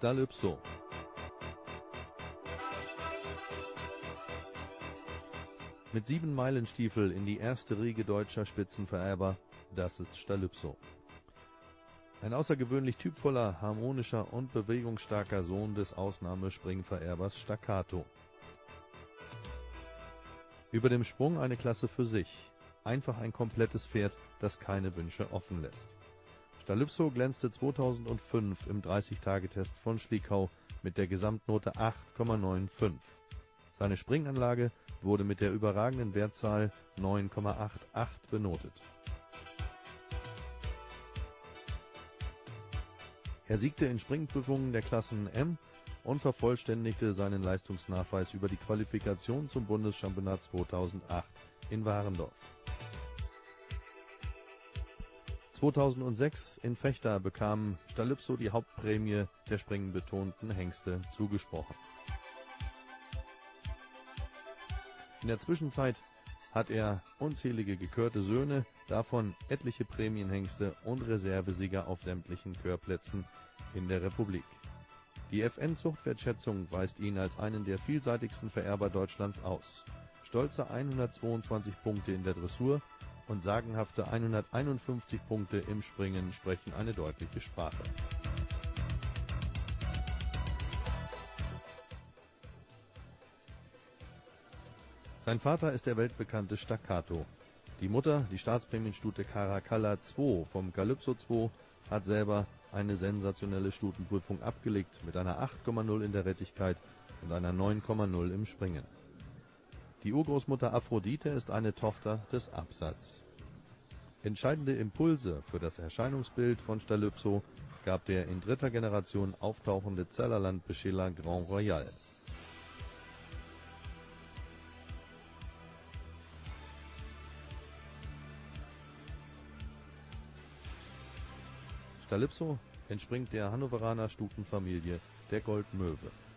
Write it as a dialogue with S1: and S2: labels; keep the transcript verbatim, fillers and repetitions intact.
S1: Stalypso. Mit sieben Meilenstiefel in die erste Riege deutscher Spitzenvererber, das ist Stalypso. Ein außergewöhnlich typvoller, harmonischer und bewegungsstarker Sohn des Ausnahmespringvererbers Staccato. Über dem Sprung eine Klasse für sich. Einfach ein komplettes Pferd, das keine Wünsche offen lässt. Stalypso glänzte zweitausendfünf im dreißig-Tage-Test von Schliekau mit der Gesamtnote acht Komma fünfundneunzig. Seine Springanlage wurde mit der überragenden Wertzahl neun Komma achundachtzig benotet. Er siegte in Springprüfungen der Klassen M und vervollständigte seinen Leistungsnachweis über die Qualifikation zum Bundeschampionat zweitausendacht in Warendorf. zweitausendsechs in Vechta bekam Stalypso die Hauptprämie der springbetonten Hengste zugesprochen. In der Zwischenzeit hat er unzählige gekörte Söhne, davon etliche Prämienhengste und Reservesieger auf sämtlichen Körplätzen in der Republik. Die F N-Zuchtwertschätzung weist ihn als einen der vielseitigsten Vererber Deutschlands aus. Stolze hundertzweiundzwanzig Punkte in der Dressur und sagenhafte hunderteinundfünfzig Punkte im Springen sprechen eine deutliche Sprache. Sein Vater ist der weltbekannte Staccato. Die Mutter, die Staatsprämienstute Caracalla zwei vom Calypso zwei, hat selber eine sensationelle Stutenprüfung abgelegt mit einer acht Komma null in der Rettigkeit und einer neun Komma null im Springen. Die Urgroßmutter Aphrodite ist eine Tochter des Absatz. Entscheidende Impulse für das Erscheinungsbild von Stalypso gab der in dritter Generation auftauchende Zellerland-Beschiller Grand Royal. Stalypso entspringt der Hannoveraner Stutenfamilie der Goldmöwe.